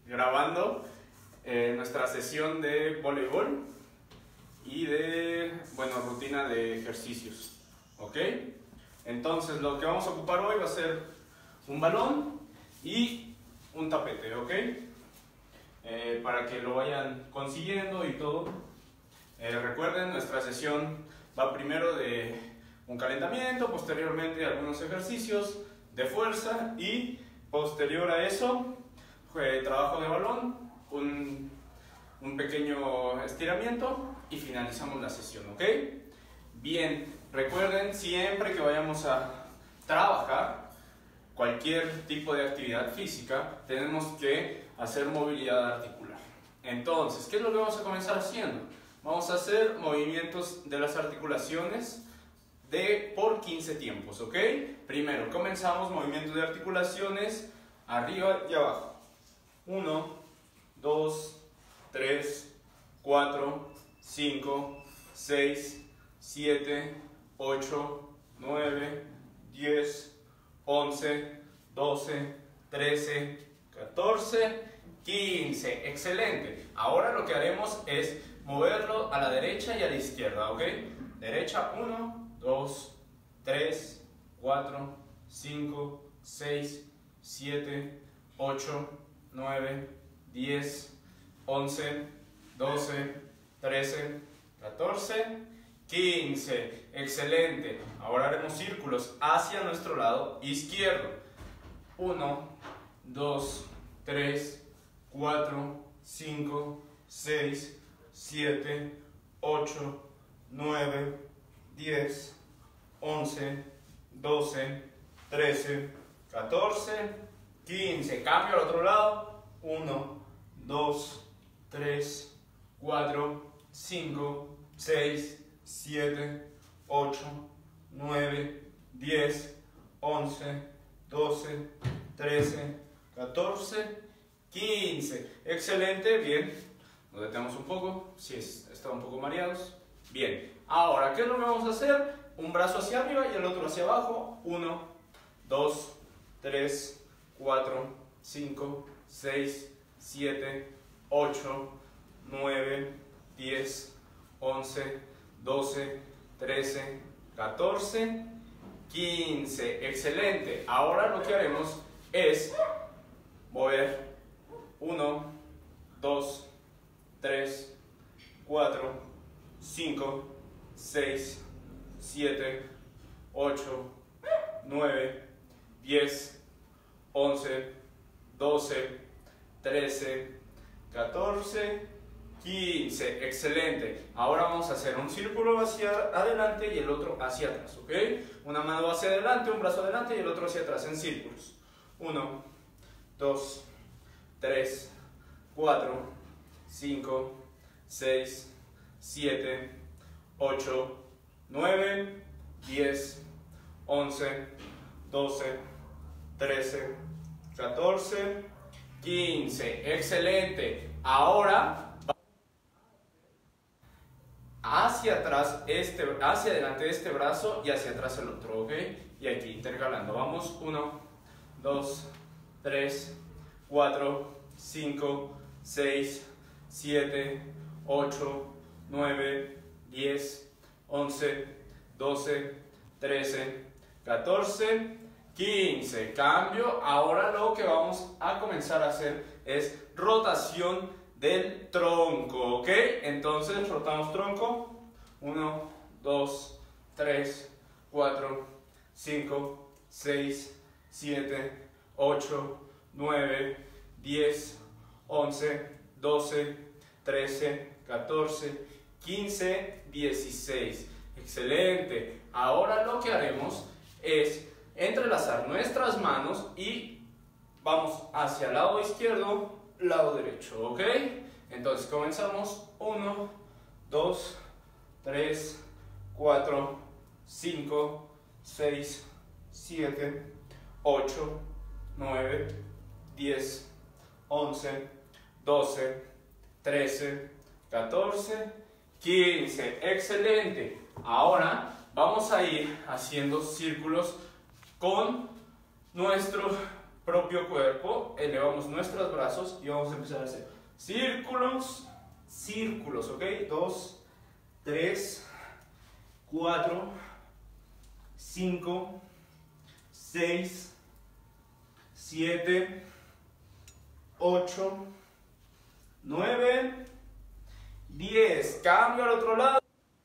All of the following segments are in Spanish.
grabando nuestra sesión de voleibol y de, rutina de ejercicios, ¿ok? Entonces lo que vamos a ocupar hoy va a ser un balón y un tapete, ¿ok? Para que lo vayan consiguiendo y todo. Recuerden, nuestra sesión va primero de un calentamiento, posteriormente algunos ejercicios de fuerza y posterior a eso, trabajo de balón, un pequeño estiramiento y finalizamos la sesión, ¿ok? Bien, recuerden siempre que vayamos a trabajar cualquier tipo de actividad física, tenemos que hacer movilidad articular. Entonces, ¿qué es lo que vamos a comenzar haciendo? Vamos a hacer movimientos de las articulaciones por 15 tiempos, ¿ok? Primero, comenzamos movimientos de articulaciones arriba y abajo. 1, 2, 3, 4, 5, 6, 7, 8, 9, 10, 11, 12, 13, 14, 15. Excelente. Ahora lo que haremos es moverlo a la derecha y a la izquierda, ¿ok? Derecha, 1, 2, 3, 4, 5, 6, 7, 8, 9, 10, 11, 12, 13, 14, 15. Excelente. Ahora haremos círculos hacia nuestro lado izquierdo. 1, 2, 3, 4, 5, 6, 7, 8, 9, 10, 11, 12, 13, 14, 15. Cambio al otro lado. 1, 2, 3, 4, 5, 6, 7, 8, 9, 10, 11, 12, 13, 14, 15. Excelente, bien. Nos detenemos un poco, si están un poco mareados. Bien, ahora, ¿qué es lo que vamos a hacer? Un brazo hacia arriba y el otro hacia abajo. 1, 2, 3, 4, 5, 6, 7, 8, 9, 10, 11, 12, 13, 14, 15. Excelente. Ahora lo que haremos es mover 1, 2, 3, 4, 5, 6, 7, 8, 9, 10, 11, 12, 13, 14, 15. Excelente. Ahora vamos a hacer un círculo hacia adelante y el otro hacia atrás, ¿ok? Una mano hacia adelante, un brazo adelante y el otro hacia atrás en círculos. 1, 2, 3, 4, 5, 6, 7, 8, 9, 10, 11, 12, 13, 14, 15. Excelente. Ahora hacia atrás hacia adelante este brazo y hacia atrás el otro, ¿ok? Y aquí intercalando. Vamos. 1, 2, 3, 4, 5, 6, 7, 8, 9, 10, 11, 12, 13, 14, 15. Cambio. Ahora lo que vamos a comenzar a hacer es rotación del tronco, ¿ok? Entonces rotamos tronco. 1, 2, 3, 4, 5, 6, 7, 8, 9, 10, 11, 12, 13, 14, 15, 16. Excelente. Ahora lo que haremos es entrelazar nuestras manos y vamos hacia el lado izquierdo, lado derecho, ¿ok? Entonces comenzamos. 1, 2, 3, 4, 5, 6, 7, 8, 9, 10, 11, 12, 13, 14, 15. Excelente. Ahora vamos a ir haciendo círculos con nuestro propio cuerpo, elevamos nuestros brazos y vamos a empezar a hacer círculos, círculos, ¿ok? 2, 3, 4, 5, 6, 7, 8, 9, 10. Cambio al otro lado.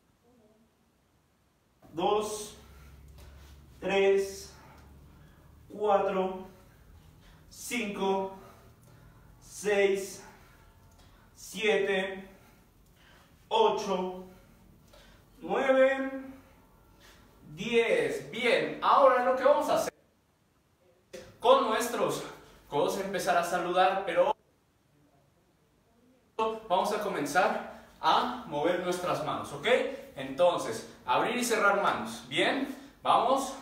2, 3, 4, 5, 6, 7, 8, 9, 10. Bien, ahora lo que vamos a hacer con nuestros codos es empezar a saludar, pero vamos a comenzar a mover nuestras manos, ¿ok? Entonces, abrir y cerrar manos. Bien, vamos.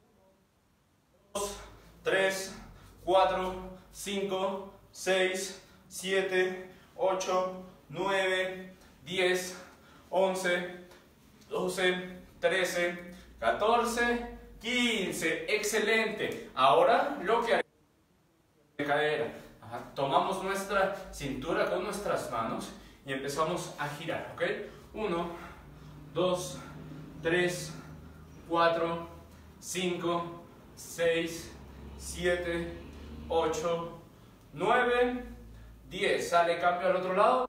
2, 3, 4, 5, 6, 7, 8, 9, 10, 11, 12, 13, 14, 15. Excelente. Ahora lo que haremos de cadera. Tomamos nuestra cintura con nuestras manos y empezamos a girar, ¿ok? 1, 2, 3, 4, 5, 6, 7, 8, 9, 10. Sale, cambio al otro lado.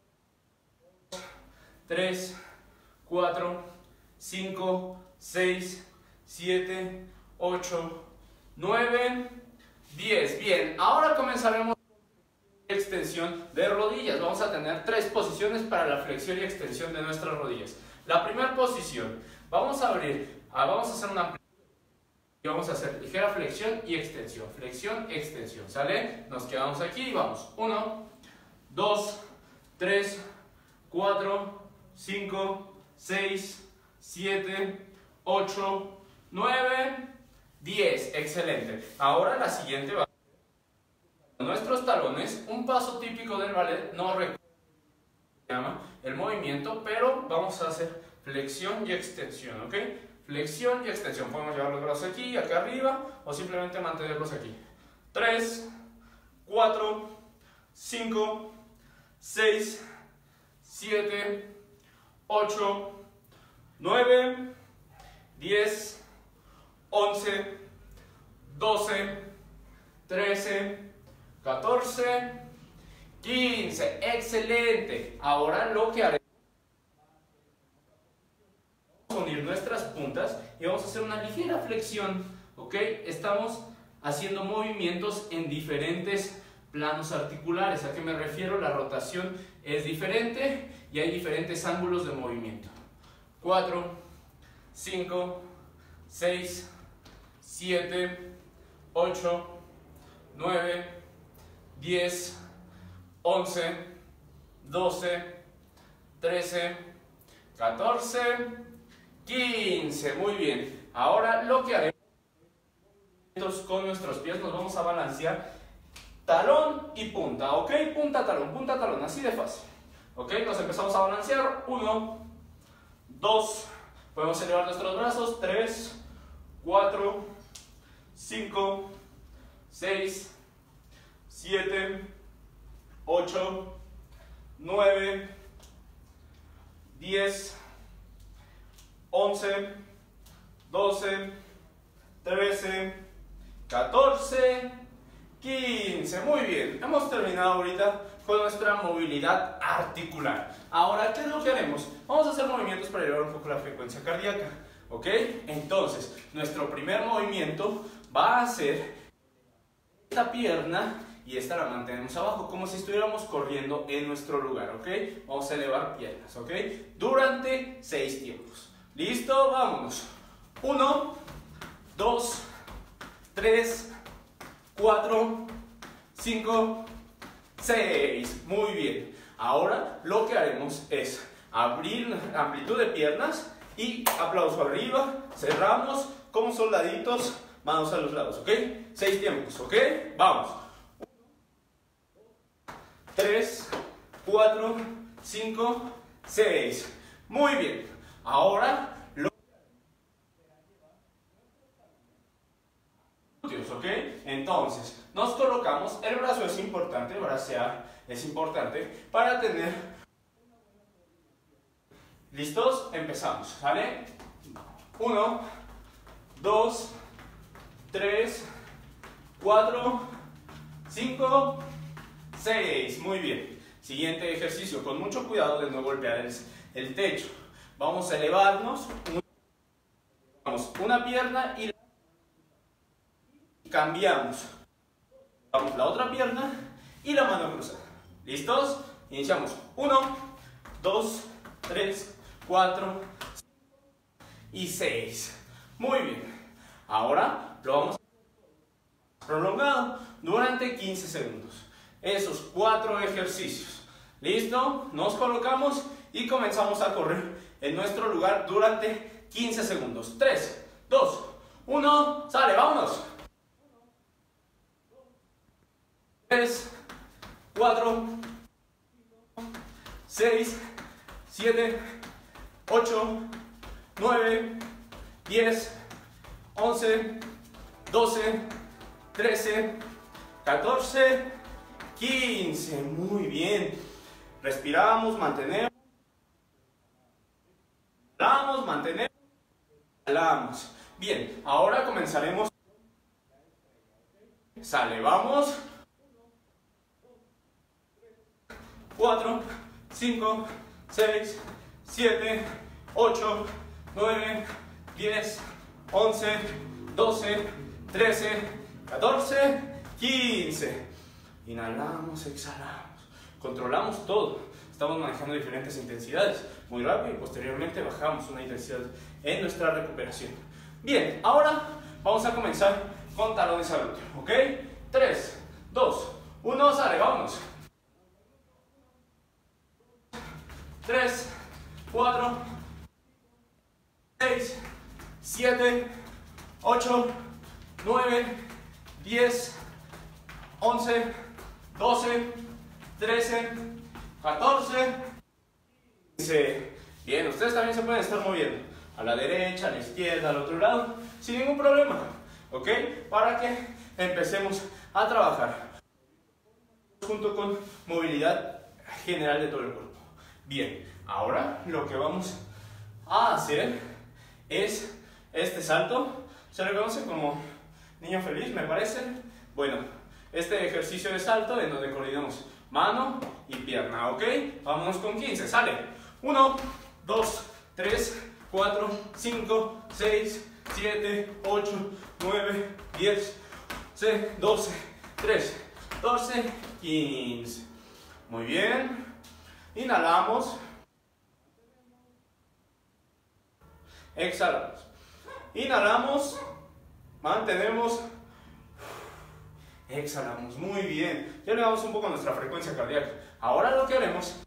3, 4, 5, 6, 7, 8, 9, 10. Bien, ahora comenzaremos la extensión de rodillas. Vamos a tener 3 posiciones para la flexión y extensión de nuestras rodillas. La primera posición, vamos a abrir, vamos a hacer una y vamos a hacer ligera flexión y extensión. Flexión, extensión, ¿sale? Nos quedamos aquí y vamos. 1, 2, 3, 4, 5, 6, 7, 8, 9, 10. Excelente. Ahora la siguiente va. Nuestros talones, un paso típico del ballet, no recuerda el movimiento, pero vamos a hacer flexión y extensión, ¿ok? Flexión y extensión. Podemos llevar los brazos aquí, acá arriba, o simplemente mantenerlos aquí. 3, 4, 5, 6, 7, 8, 9, 10, 11, 12, 13, 14, 15. Excelente. Ahora lo que haremos es unir nuestras puntas y vamos a hacer una ligera flexión, ¿ok? Estamos haciendo movimientos en diferentes planos articulares. ¿A qué me refiero? La rotación es diferente y hay diferentes ángulos de movimiento. 4, 5, 6, 7, 8, 9, 10, 11, 12, 13, 14, 15. Muy bien. Ahora lo que haremos con nuestros pies, nos vamos a balancear talón y punta, ¿ok? Punta, talón, así de fácil. ¿Ok? Nos empezamos a balancear. 1, 2, podemos elevar nuestros brazos. 3, 4, 5, 6, 7, 8, 9, 10, 11, 12, 13, 14, 15. Muy bien, hemos terminado ahorita con nuestra movilidad articular. Ahora, ¿qué es lo que haremos? Vamos a hacer movimientos para elevar un poco la frecuencia cardíaca, ¿ok? Entonces, nuestro primer movimiento va a ser esta pierna y esta la mantenemos abajo, como si estuviéramos corriendo en nuestro lugar, ¿ok? Vamos a elevar piernas, ¿ok? Durante 6 tiempos. ¿Listo? Vámonos. 1, 2, 3, 4, 5, 6. Muy bien. Ahora lo que haremos es abrir amplitud de piernas y aplauso arriba. Cerramos como soldaditos, manos a los lados, ¿ok? 6 tiempos, ¿ok? Vamos. 3, 4, 5, 6. Muy bien. Ahora ¿ok? Entonces, nos colocamos, el brazo es importante, bracear es importante para tener... ¿Listos? Empezamos, ¿sale? 1, 2, 3, 4, 5, 6. Muy bien. Siguiente ejercicio, con mucho cuidado de no golpear el techo. Vamos a elevarnos. Una pierna y cambiamos. Vamos la otra pierna y la mano cruzada. ¿Listos? Iniciamos. 1, 2, 3, 4 y 6. Muy bien. Ahora lo vamos a prolongar durante 15 segundos. Esos 4 ejercicios. ¿Listo? Nos colocamos y comenzamos a correr en nuestro lugar durante 15 segundos. 3, 2, 1. Sale, vámonos. 3, 4, 6, 7, 8, 9, 10, 11, 12, 13, 14, 15. Muy bien. Respiramos, mantenemos. Inhalamos, mantenemos. Exhalamos. Bien, ahora comenzaremos. Sale, vamos. 4, 5, 6, 7, 8, 9, 10, 11, 12, 13, 14, 15. Inhalamos, exhalamos. Controlamos todo. Estamos manejando diferentes intensidades. Muy rápido y posteriormente bajamos una intensidad en nuestra recuperación. Bien, ahora vamos a comenzar con talones al glúteo. ¿Ok? 3, 2, 1, sale, vámonos. 3, 4, 6, 7, 8, 9, 10, 11, 12, 13, 14, 15. Bien, ustedes también se pueden estar moviendo a la derecha, a la izquierda, al otro lado, sin ningún problema. ¿Ok? Para que empecemos a trabajar junto con movilidad general de todo el cuerpo. Bien, ahora lo que vamos a hacer es este salto. Se le conoce como niño feliz, me parece. Bueno, este ejercicio de salto en donde coordinamos mano y pierna, ¿ok? Vámonos con 15, sale. 1, 2, 3, 4, 5, 6, 7, 8, 9, 10, 12, 13, 14, 15. Muy bien. Inhalamos. Exhalamos. Inhalamos. Mantenemos. Exhalamos. Muy bien. Ya elevamos un poco nuestra frecuencia cardíaca. Ahora lo que haremos,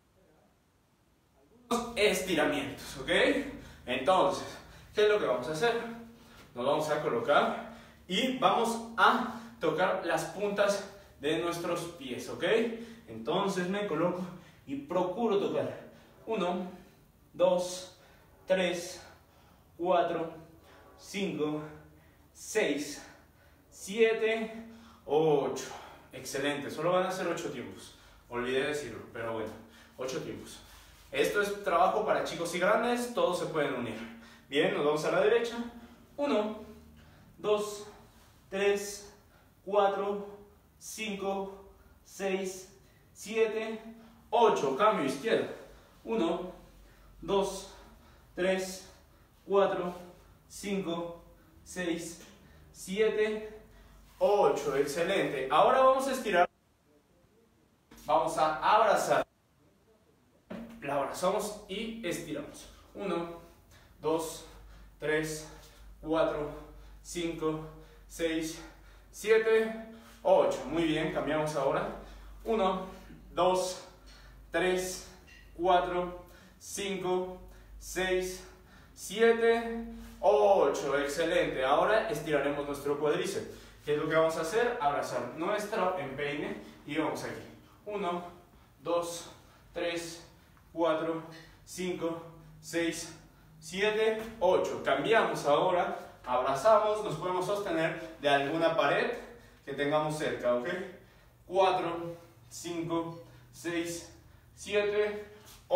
estiramientos, ¿ok? Entonces, ¿qué es lo que vamos a hacer? Nos vamos a colocar y vamos a tocar las puntas de nuestros pies, ¿ok? Entonces me coloco y procuro tocar 1, 2, 3, 4, 5, 6, 7, 8. Excelente, solo van a ser 8 tiempos. Olvidé decirlo, pero bueno, 8 tiempos. Esto es trabajo para chicos y grandes, todos se pueden unir. Bien, nos vamos a la derecha. 1, 2, 3, 4, 5, 6, 7, 8. Cambio izquierda. 1, 2, 3, 4, 5, 6, 7, 8. Excelente. Ahora vamos a estirar. Vamos a abrazar. La abrazamos y estiramos. 1, 2, 3, 4, 5, 6, 7, 8. Muy bien, cambiamos ahora. 1, 2, 3, 4, 5, 6, 7, 8. Excelente. Ahora estiraremos nuestro cuádriceps. ¿Qué es lo que vamos a hacer? Abrazar nuestro empeine y vamos aquí. 1, 2, 3, 4, 5, 6, 7, 8. Cambiamos ahora abrazamos, nos podemos sostener de alguna pared que tengamos cerca, ¿ok? 4, 5, 6, 7,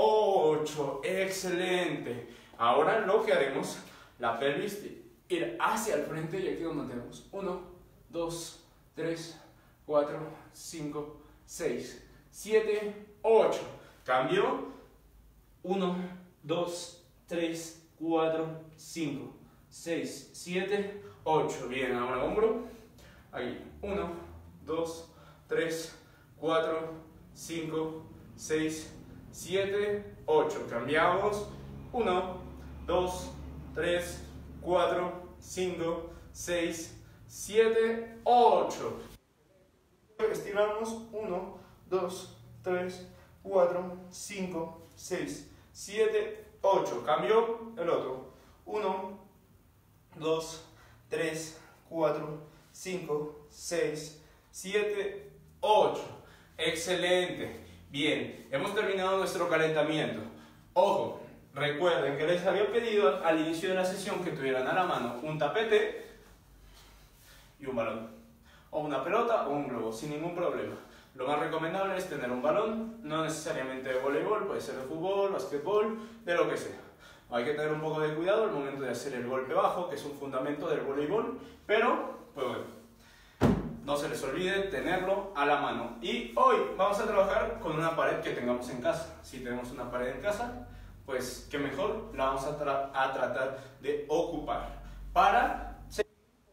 8. Excelente. Ahora lo que haremos, la pelvis, ir hacia el frente y aquí nos mantenemos. 1, 2, 3, 4, 5, 6, 7, 8. Cambio. 1, 2, 3, 4, 5, 6, 7, 8. Bien, ahora hombro. Aquí. 1, 2, 3, 4, 5, 6, 7, 8. Cambiamos. 1, 2, 3, 4, 5, 6, 7, 8. Estiramos. 1, 2, 3, 4, 5, 6, 7, 8. Cambio el otro. 1, 2, 3, 4, 5, 6, 7, 8. Excelente. Bien, hemos terminado nuestro calentamiento. Ojo, recuerden que les había pedido al inicio de la sesión que tuvieran a la mano un tapete y un balón. O una pelota o un globo, sin ningún problema. Lo más recomendable es tener un balón, no necesariamente de voleibol, puede ser de fútbol, basquetbol, de lo que sea. Hay que tener un poco de cuidado al momento de hacer el golpe bajo, que es un fundamento del voleibol, pero, pues bueno, no se les olvide tenerlo a la mano. Y hoy vamos a trabajar con una pared que tengamos en casa. Si tenemos una pared en casa, pues qué mejor, la vamos a tratar de ocupar para seguir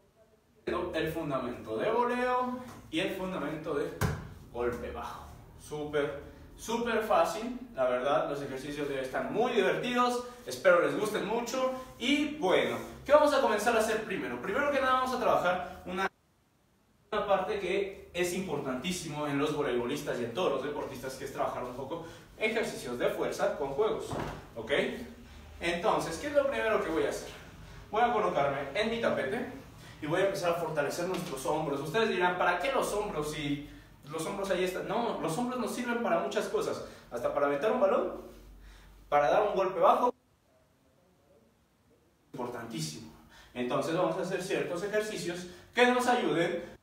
el fundamento de voleo y el fundamento de golpe bajo. Súper fácil, la verdad. Los ejercicios están muy divertidos, espero les gusten mucho. Y bueno, ¿qué vamos a comenzar a hacer primero? Primero que nada vamos a trabajar una parte que es importantísimo en los voleibolistas y en todos los deportistas, que es trabajar un poco ejercicios de fuerza con juegos, ¿ok? Entonces, ¿qué es lo primero que voy a hacer? Voy a colocarme en mi tapete y voy a empezar a fortalecer nuestros hombros. Ustedes dirán, ¿para qué los hombros si los hombros ahí están? No, los hombros nos sirven para muchas cosas, hasta para aventar un balón, para dar un golpe bajo. Importantísimo. Entonces vamos a hacer ciertos ejercicios que nos ayuden.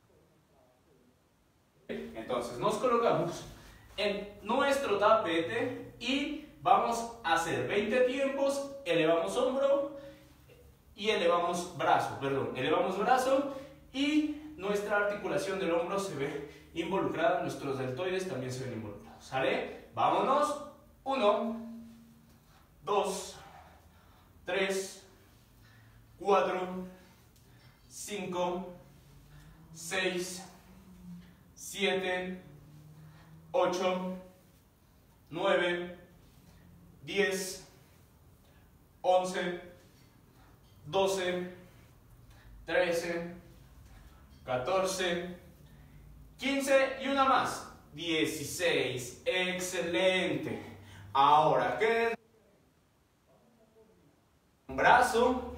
Entonces nos colocamos en nuestro tapete y vamos a hacer 20 tiempos. Elevamos hombro y elevamos brazo, elevamos brazo y nuestra articulación del hombro se ve involucrada, nuestros deltoides también se ven involucrados. ¿Sale? Vámonos. 1, 2, 3, 4, 5, 6, 7, 8, 9, 10, 11, 12, 13, 14, 15 y una más. 16. Excelente. Ahora, ¿qué es? Un brazo.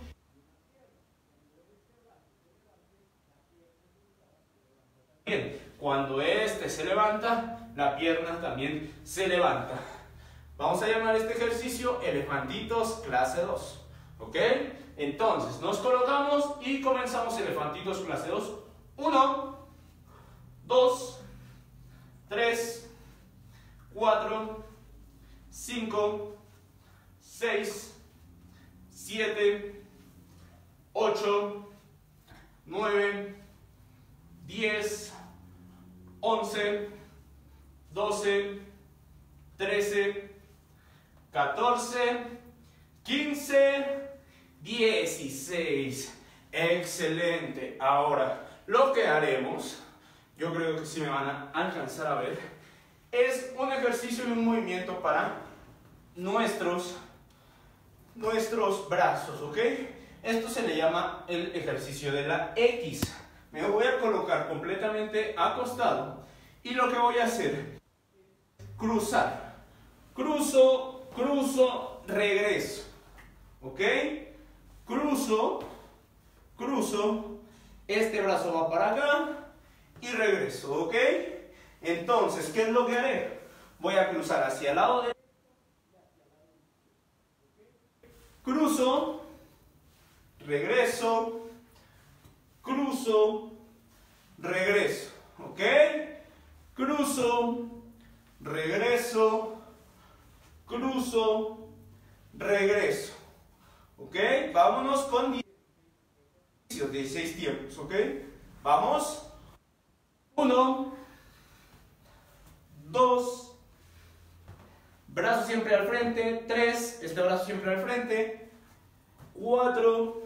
Bien, cuando este se levanta, la pierna también se levanta. Vamos a llamar este ejercicio elefantitos clase 2. ¿Ok? Entonces, nos colocamos y comenzamos elefantitos clase 2. 1, 2, 3, 4, 5, 6, 7, 8, 9, 10, 11, 12, 13, 14, 15, 16. Excelente. Ahora, lo que haremos, yo creo que si me van a alcanzar a ver, es un ejercicio y un movimiento para nuestros brazos, ¿ok? Esto se le llama el ejercicio de la X. Me voy a colocar completamente acostado y lo que voy a hacer es cruzar. Cruzo, cruzo, regreso. ¿Ok? Cruzo, cruzo, este brazo va para acá y regreso. ¿Ok? Entonces, ¿qué es lo que haré? Voy a cruzar hacia el lado derecho. Cruzo, regreso, cruzo, regreso, ¿ok? Cruzo, regreso, cruzo, regreso, ¿ok? Vámonos con 16 tiempos, ¿ok? Vamos. 1, 2, brazo siempre al frente, 3, este brazo siempre al frente, 4,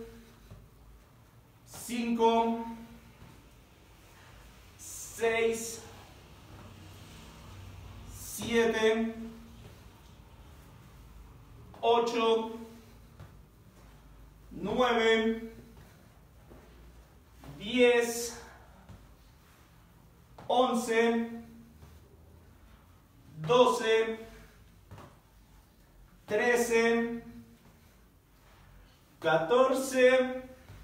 5, 6, 7, 8, 9, 10, 11, 12, 13, 14,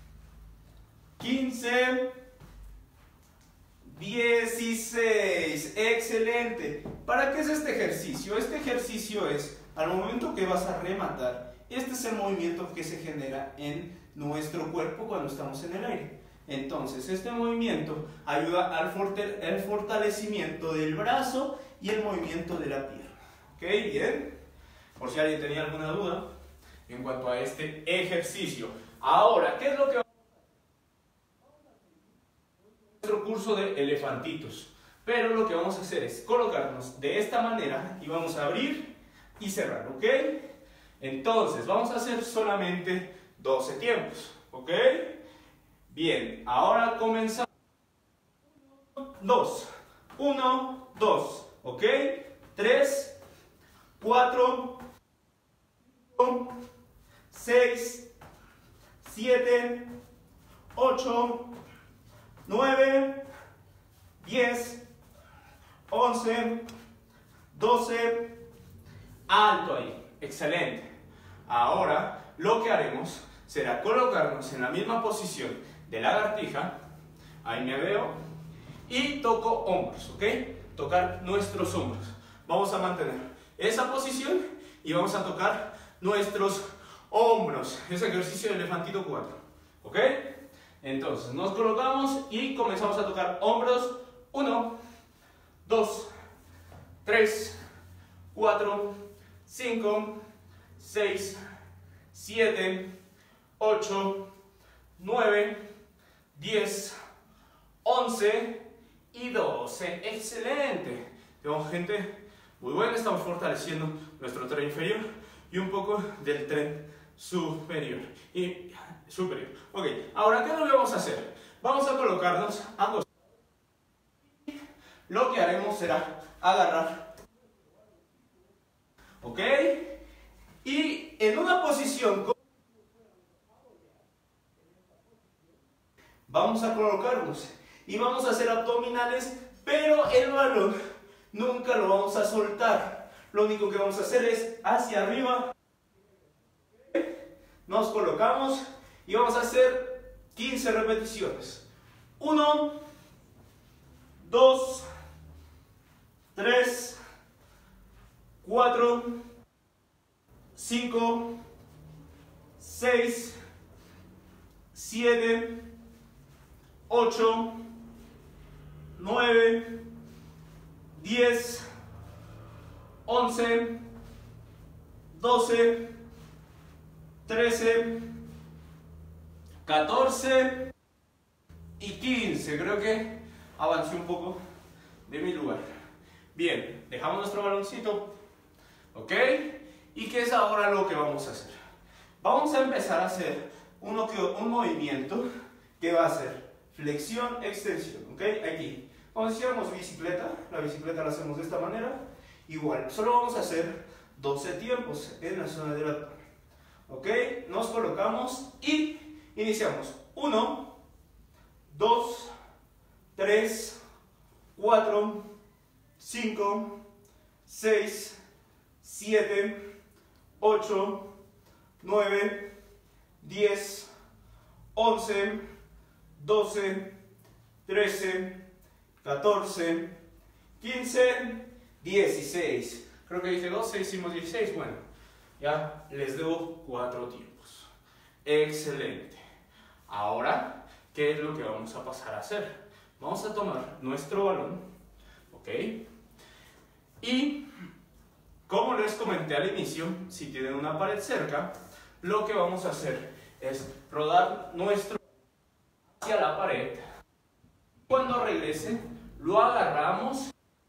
15, 16. Excelente. ¿Para qué es este ejercicio? Este ejercicio es, al momento que vas a rematar, este es el movimiento que se genera en nuestro cuerpo cuando estamos en el aire. Entonces, este movimiento ayuda al fortalecimiento del brazo y el movimiento de la pierna. ¿Ok? Bien. Por si alguien tenía alguna duda en cuanto a este ejercicio. Ahora, ¿qué es lo que vamos a hacer? Nuestro curso de elefantitos. Pero lo que vamos a hacer es colocarnos de esta manera y vamos a abrir y cerrar, ¿ok? Entonces, vamos a hacer solamente 12 tiempos, ¿ok? Bien, ahora comenzamos. 2, 1, 2, ¿ok? 3, 4, 5, 6, 7, 8, 9, 10, 11, 12, alto ahí, excelente. Ahora lo que haremos será colocarnos en la misma posición de lagartija, ahí me veo, y toco hombros, ¿ok? Tocar nuestros hombros. Vamos a mantener esa posición y vamos a tocar nuestros hombros. Es ejercicio de elefantito 4, ¿ok? Entonces nos colocamos y comenzamos a tocar hombros. 1, 2, 3, 4, 5, 6, 7, 8, 9, 10, 11 y 12. Excelente. Tenemos gente muy buena. Estamos fortaleciendo nuestro tren inferior y un poco del tren superior. Ok, ahora, ¿qué es lo que vamos a hacer? Vamos a colocarnos ambos. Lo que haremos será agarrar, ¿ok? Y en una posición vamos a colocarnos y vamos a hacer abdominales, pero el balón nunca lo vamos a soltar. Lo único que vamos a hacer es hacia arriba. Nos colocamos y vamos a hacer 15 repeticiones. 1, 2, 3, 4, 5, 6, 7, 8, 9, 10, 11, 12, 13, 14 y 15. Creo que avancé un poco de mi lugar. Bien, dejamos nuestro baloncito, ¿ok? ¿Y qué es ahora lo que vamos a hacer? Vamos a empezar a hacer un movimiento que va a ser flexión, extensión, ¿ok? Aquí, como si hiciéramos bicicleta, la bicicleta la hacemos de esta manera. Igual, solo vamos a hacer 12 tiempos en la zona del abdomen, ¿ok? Nos colocamos y iniciamos. 1, 2, 3, 4, 5, 6, 7, 8, 9, 10, 11, 12, 13, 14, 15, 16. Creo que dije 12, hicimos 16. Bueno, ya les debo 4 tiempos. Excelente. Ahora ¿qué es lo que vamos a pasar a hacer? Vamos a tomar nuestro balón, ¿ok? Y como les comenté al inicio, si tienen una pared cerca, lo que vamos a hacer es rodar nuestro hacia la pared. Cuando regrese, lo agarramos,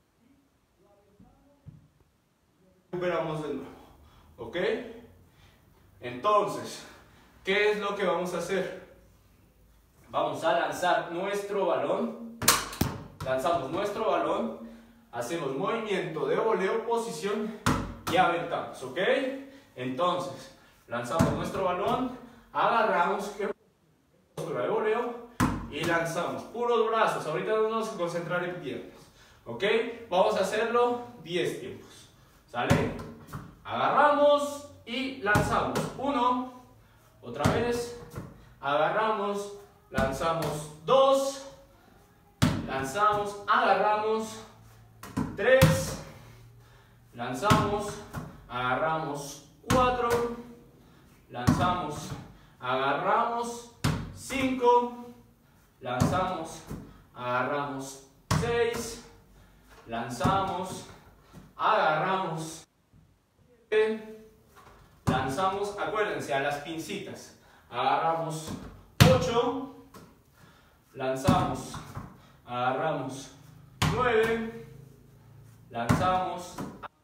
recuperamos de nuevo, ¿ok? Entonces, ¿qué es lo que vamos a hacer? Vamos a lanzar nuestro balón, lanzamos nuestro balón, hacemos movimiento de voleo, posición y aventamos, ¿ok? Entonces, lanzamos nuestro balón, agarramos, postura de voleo y lanzamos, puros brazos. Ahorita nos vamos a concentrar en piernas, ¿ok? Vamos a hacerlo 10 tiempos, ¿sale? Agarramos y lanzamos, 1, otra vez, agarramos, lanzamos, 2, lanzamos, agarramos, 3, lanzamos, agarramos, 4, lanzamos, agarramos, 5, lanzamos, agarramos, 6, lanzamos, agarramos, 7, lanzamos, acuérdense a las pincitas, agarramos, 8, lanzamos, agarramos, 9, lanzamos,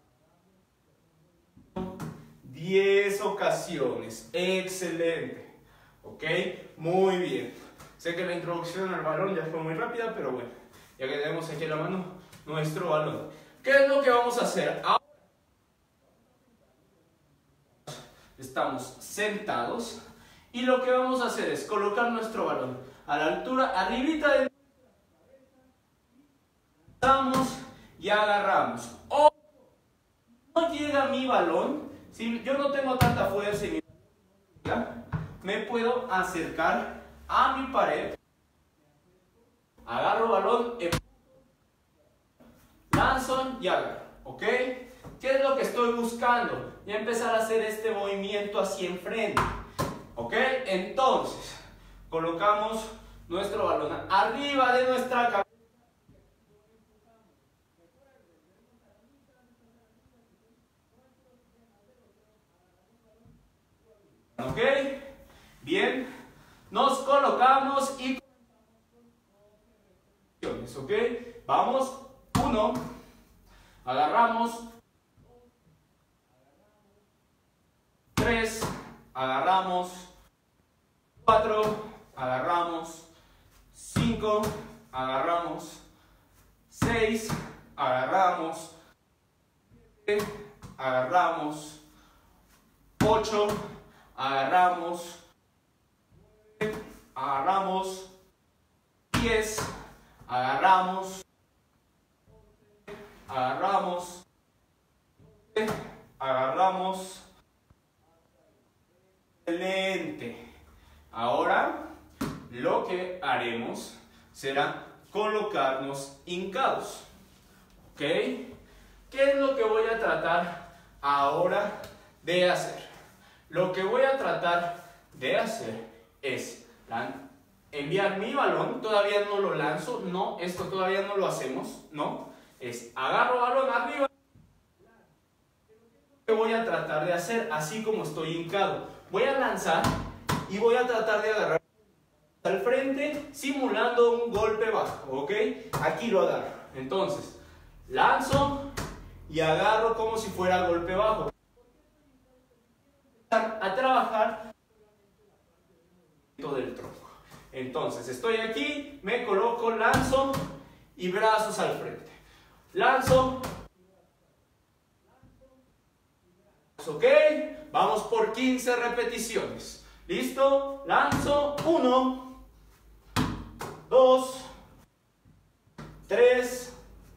10 ocasiones. Excelente, ok, muy bien. Sé que la introducción al balón ya fue muy rápida, pero bueno, ya que tenemos aquí en la mano nuestro balón, ¿qué es lo que vamos a hacer? Ahora estamos sentados y lo que vamos a hacer es colocar nuestro balón a la altura, arribita de lanzamos y agarramos. O no llega mi balón, si yo no tengo tanta fuerza y me puedo acercar a mi pared, agarro balón, lanzo y agarro, ¿ok? ¿Qué es lo que estoy buscando? Ya empezar a hacer este movimiento hacia enfrente, ¿ok? Entonces, colocamos nuestro balón arriba de nuestra cabeza. ¿Ok? Bien. Nos colocamos y... ¿Ok? Vamos. 1. Agarramos. 3. Agarramos. 4. Agarramos. 5. Agarramos. 6. Agarramos. 7. Agarramos. 8. Agarramos. 9. Agarramos. 10. Agarramos. Agarramos. 12. Agarramos. Excelente. Ahora lo que haremos será colocarnos hincados. ¿Ok? ¿Qué es lo que voy a tratar ahora de hacer? Lo que voy a tratar de hacer es enviar mi balón, todavía no lo lanzo, no, esto todavía no lo hacemos, no, es agarro balón arriba. ¿Qué voy a tratar de hacer? Así como estoy hincado, voy a lanzar y voy a tratar de agarrar al frente simulando un golpe bajo, ¿ok? Aquí lo agarro, entonces lanzo y agarro como si fuera golpe bajo. A trabajar del tronco. Entonces estoy aquí, me coloco, lanzo y brazos al frente. Lanzo. ¿Ok? Vamos por 15 repeticiones. ¿Listo? Lanzo. 1, 2, 3,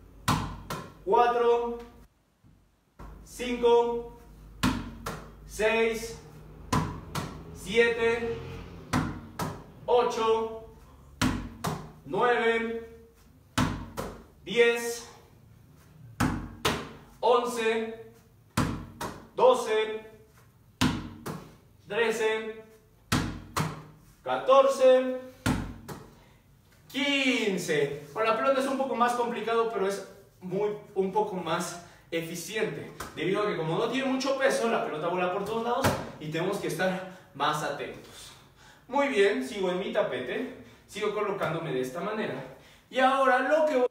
4, 5, 6, 7, 8, 9, 10, 11, 12, 13, 14, 15. Con la pelota es un poco más complicado, pero es un poco más eficiente, debido a que como no tiene mucho peso, la pelota vuela por todos lados y tenemos que estar más atentos. Muy bien, sigo en mi tapete, sigo colocándome de esta manera. Y ahora lo que voy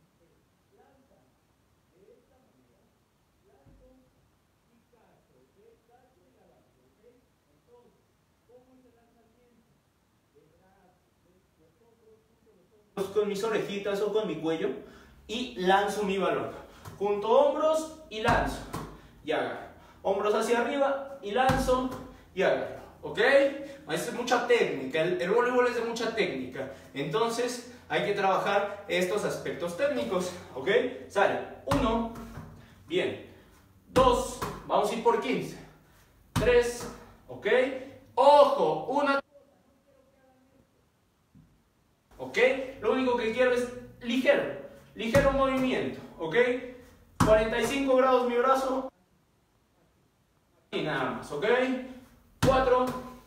con mis orejitas o con mi cuello y lanzo mi balón. Junto hombros y lanzo y agarro. Hombros hacia arriba y lanzo y agarro. ¿Ok? Es mucha técnica. El voleibol es de mucha técnica. Entonces hay que trabajar estos aspectos técnicos. ¿Ok? Sale. 1. Bien. 2. Vamos a ir por 15. 3. ¿Ok? Ojo. 1. ¿Ok? Lo único que quiero es ligero movimiento, ¿ok? 45 grados mi brazo y nada más, ¿ok? 4,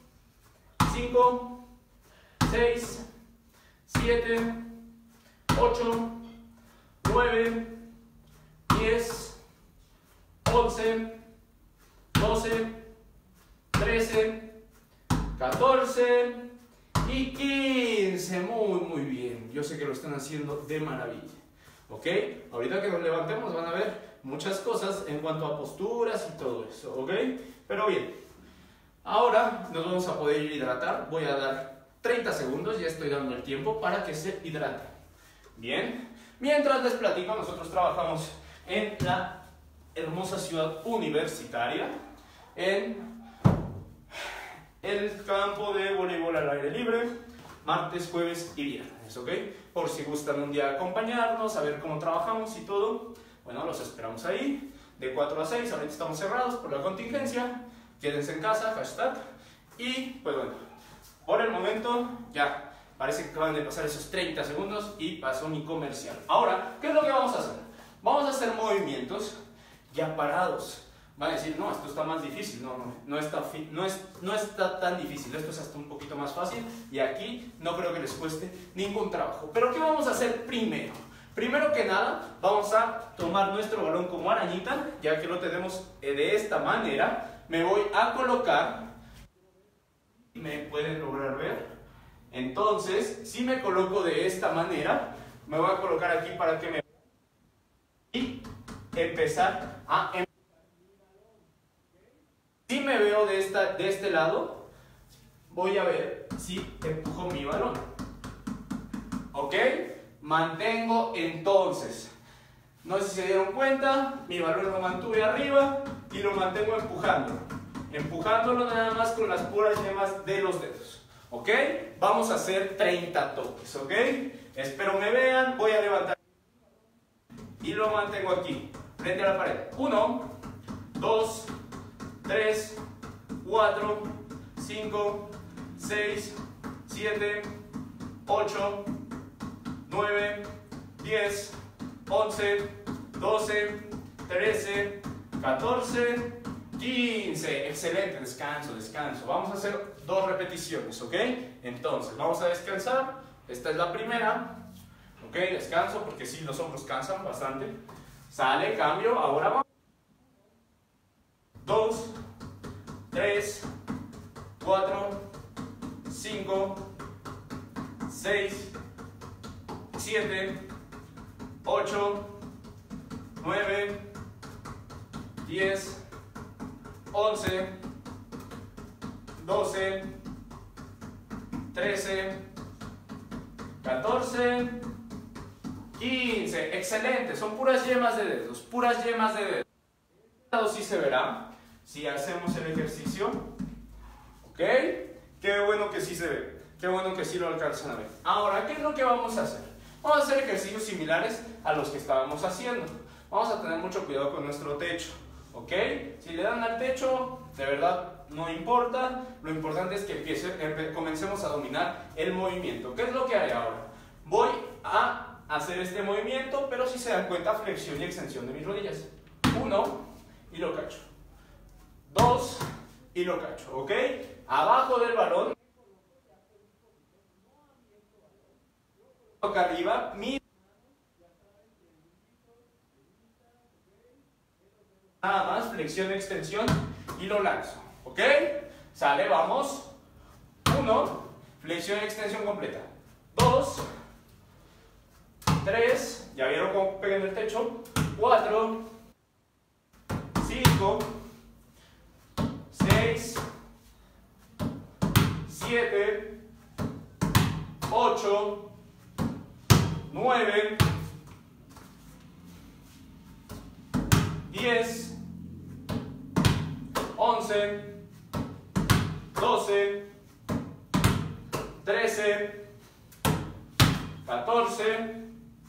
5, 6, 7, 8, 9, 10, 11, 12, 13, 14 y 15. Muy bien. Yo sé que lo están haciendo de maravilla. ¿Ok? Ahorita que nos levantemos van a ver muchas cosas en cuanto a posturas y todo eso. ¿Ok? Pero bien. Ahora nos vamos a poder hidratar. Voy a dar 30 segundos. Ya estoy dando el tiempo para que se hidrate. Bien. Mientras les platico, nosotros trabajamos en la hermosa ciudad universitaria. En el campo de voleibol al aire libre, martes, jueves y viernes, ¿ok? Por si gustan un día acompañarnos, a ver cómo trabajamos y todo, bueno, los esperamos ahí, de 4 a 6, ahorita estamos cerrados por la contingencia, quédense en casa, hashtag, y pues bueno, por el momento ya, parece que acaban de pasar esos 30 segundos y pasó mi comercial. Ahora, ¿qué es lo que vamos a hacer? Vamos a hacer movimientos ya parados. Van a decir, no, esto está más difícil. No está tan difícil. Esto es hasta un poquito más fácil. Y aquí no creo que les cueste ningún trabajo. Pero ¿qué vamos a hacer primero? Primero que nada, vamos a tomar nuestro balón como arañita. Ya que lo tenemos de esta manera, me voy a colocar. ¿Me pueden lograr ver? Entonces, si me coloco de esta manera, me voy a colocar aquí para que me... Y empezar a... Si me veo de este lado, voy a ver si empujo mi balón. ¿Ok? Mantengo entonces. No sé si se dieron cuenta, mi balón lo mantuve arriba y lo mantengo empujando. Empujándolo nada más con las puras yemas de los dedos. ¿Ok? Vamos a hacer 30 toques. ¿Ok? Espero me vean. Voy a levantar. Y lo mantengo aquí, frente a la pared. 1, 2, 3, 4, 5, 6, 7, 8, 9, 10, 11, 12, 13, 14, 15. Excelente, descanso. Vamos a hacer 2 repeticiones, ¿ok? Entonces, vamos a descansar. Esta es la primera. ¿Ok? Descanso porque sí, los hombros cansan bastante. Sale, cambio. Ahora vamos. 2, 3, 4, 5, 6, 7, 8, 9, 10, 11, 12, 13, 14, 15. Excelente, son puras yemas de dedos, puras yemas de dedos. Sí se verá si hacemos el ejercicio. ¿Ok? Qué bueno que sí se ve, qué bueno que sí lo alcanzan a ver. Ahora, ¿qué es lo que vamos a hacer? Vamos a hacer ejercicios similares a los que estábamos haciendo. Vamos a tener mucho cuidado con nuestro techo. ¿Ok? Si le dan al techo, de verdad no importa. Lo importante es que comencemos a dominar el movimiento. ¿Qué es lo que haré ahora? Voy a hacer este movimiento, pero si se dan cuenta, flexión y extensión de mis rodillas. 1 y lo cacho. 2 y lo cacho. ¿Ok? Abajo del balón. Acá arriba, nada más, flexión, extensión y lo lanzo. ¿Ok? Sale, vamos. 1, flexión y extensión completa. 2, 3, ya vieron cómo pegué en el techo. 4, 5, 6, 7, 8, 9, 10, 11, 12, 13, 14,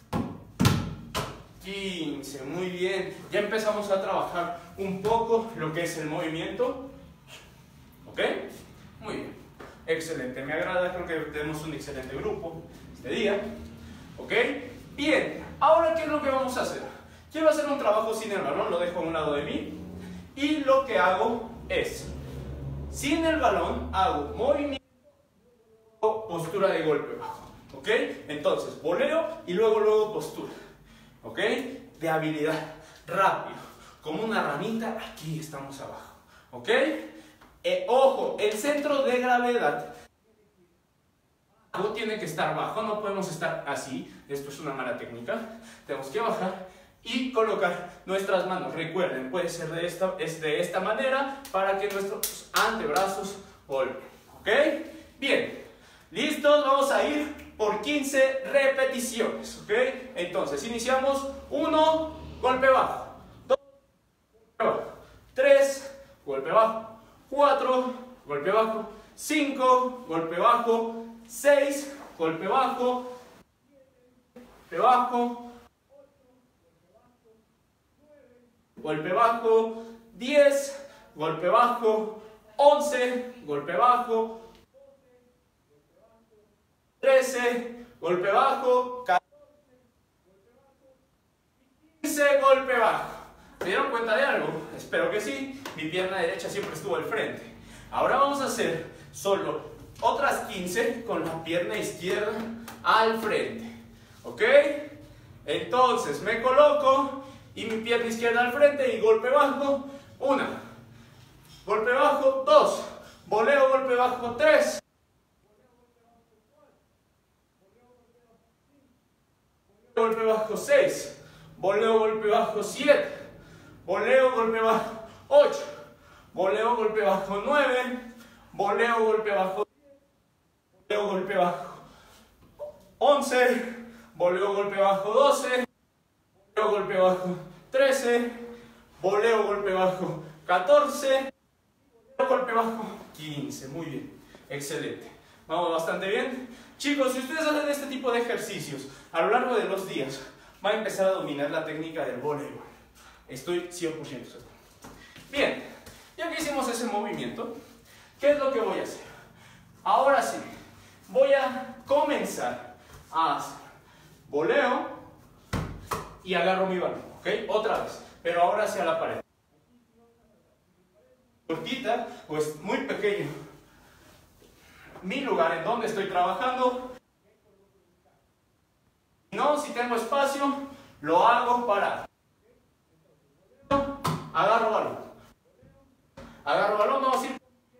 15. Muy bien. Ya empezamos a trabajar un poco lo que es el movimiento. ¿Ok? Muy bien. Excelente. Me agrada. Creo que tenemos un excelente grupo este día. ¿Ok? Bien. Ahora, ¿qué es lo que vamos a hacer? Quiero hacer un trabajo sin el balón. Lo dejo a un lado de mí. Y lo que hago es, sin el balón, hago movimiento, postura de golpe bajo. ¿Ok? Entonces, voleo y luego postura. ¿Ok? De habilidad. Rápido. Como una ranita, aquí estamos abajo. ¿Ok? Ojo, el centro de gravedad tiene que estar bajo, no podemos estar así. Esto es una mala técnica. Tenemos que bajar y colocar nuestras manos. Recuerden, puede ser de esta manera para que nuestros antebrazos golpeen. ¿Ok? Bien. ¿Listos? Vamos a ir por 15 repeticiones. ¿Ok? Entonces, iniciamos. 1, golpe bajo. 2, golpe bajo. 3, golpe bajo. 4, golpe bajo. 5, golpe bajo. 6, golpe bajo. 7, golpe bajo. Golpe bajo. 10, golpe bajo. 11, golpe bajo. 13, golpe bajo. 15, golpe bajo. ¿Se dieron cuenta de algo? Espero que sí. Mi pierna derecha siempre estuvo al frente. Ahora vamos a hacer solo otras 15 con la pierna izquierda al frente. ¿Ok? Entonces me coloco y mi pierna izquierda al frente y golpe bajo. 1, golpe bajo. 2, voleo, golpe bajo. 3, golpe bajo. 6, voleo, golpe bajo. 7, voleo, golpe bajo. 8, voleo, golpe bajo. 9, voleo, golpe bajo. 10, voleo, golpe bajo. 11, voleo, golpe bajo. 12, voleo, golpe bajo. 13, voleo, golpe bajo. 14, voleo, golpe bajo. 15, muy bien, excelente. Vamos bastante bien. Chicos, si ustedes hacen este tipo de ejercicios a lo largo de los días, va a empezar a dominar la técnica del voleibol. Estoy 100% seguro. Bien, ya que hicimos ese movimiento, ¿qué es lo que voy a hacer? Ahora sí, voy a comenzar a hacer voleo y agarro mi balón, ¿ok? Otra vez, pero ahora hacia la pared. Cortita, pues muy pequeño. Mi lugar en donde estoy trabajando. No, si tengo espacio, lo hago parado. Agarro balón. Agarro balón, vamos a ir.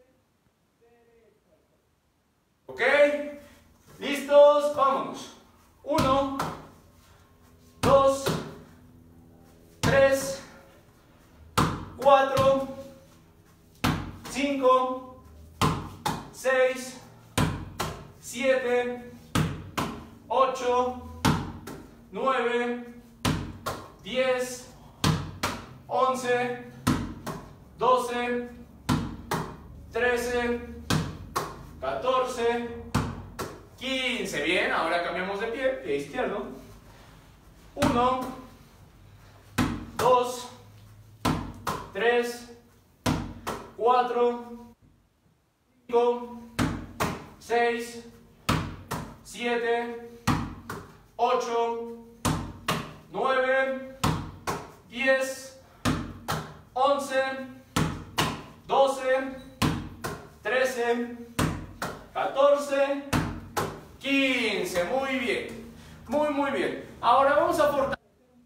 ¿Ok? ¿Listos? Vámonos. 1, 2, 3, 4, 5, 6, 7, 8, 9, 10, 11, 12, 13, 14, 15. Bien, ahora cambiamos de pie izquierdo. 1, 2, 3, 4, 5, 6, 7, 8, 9, 10, 11, 12, 13, 14, 15. Muy bien. Muy bien. Ahora vamos a fortalecer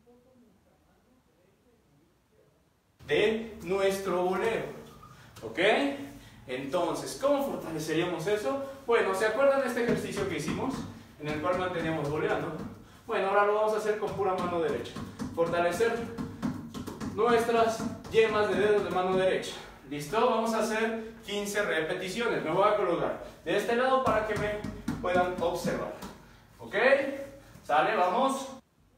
de nuestro voleo. ¿Ok? Entonces, ¿cómo fortaleceríamos eso? Bueno, ¿se acuerdan de este ejercicio que hicimos? En el cual manteníamos voleando. Bueno, ahora lo vamos a hacer con pura mano derecha. Fortalecer nuestras yemas de dedos de mano derecha. ¿Listo? Vamos a hacer 15 repeticiones. Me voy a colocar de este lado para que me puedan observar. ¿Ok? ¿Sale? Vamos.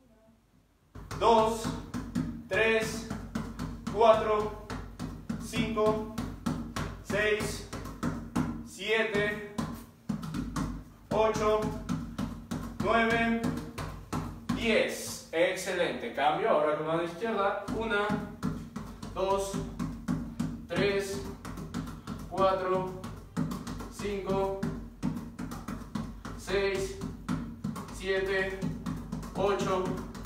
2, 3, 4, 5, 6, 7, 8, 9, 10. Excelente. Cambio ahora con mano izquierda. 1, 2, 3, 4, 5, 6, 7, 8,